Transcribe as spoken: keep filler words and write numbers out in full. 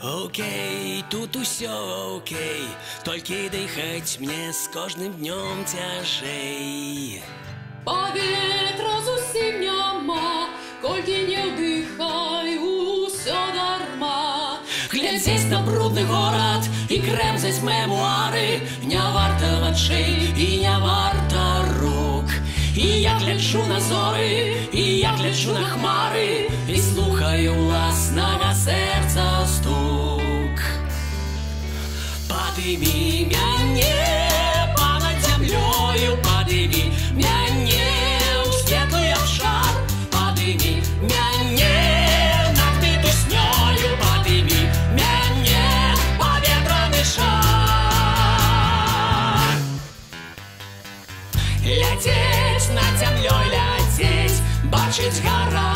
Окей, тут усё окей, толькі дыхаць мне з кожным днём цяжэй. Паветра зусім няма, колькі не ўдыхай, усё дарма. Глядзець на брудны горад і крэмзаць мемуары не варта вачэй і не варта рук. І я гляджу на зоры, і я гляджу на хмары, і слухаю ўласнага сэрца стук. Падымі мяне понад зямлёю, падымі мяне ў светлы абшар, падымі мяне над пітуснёю, падымі мяне паветраны шар. Ляцець над зямлёй, ляцець, бачыць гара.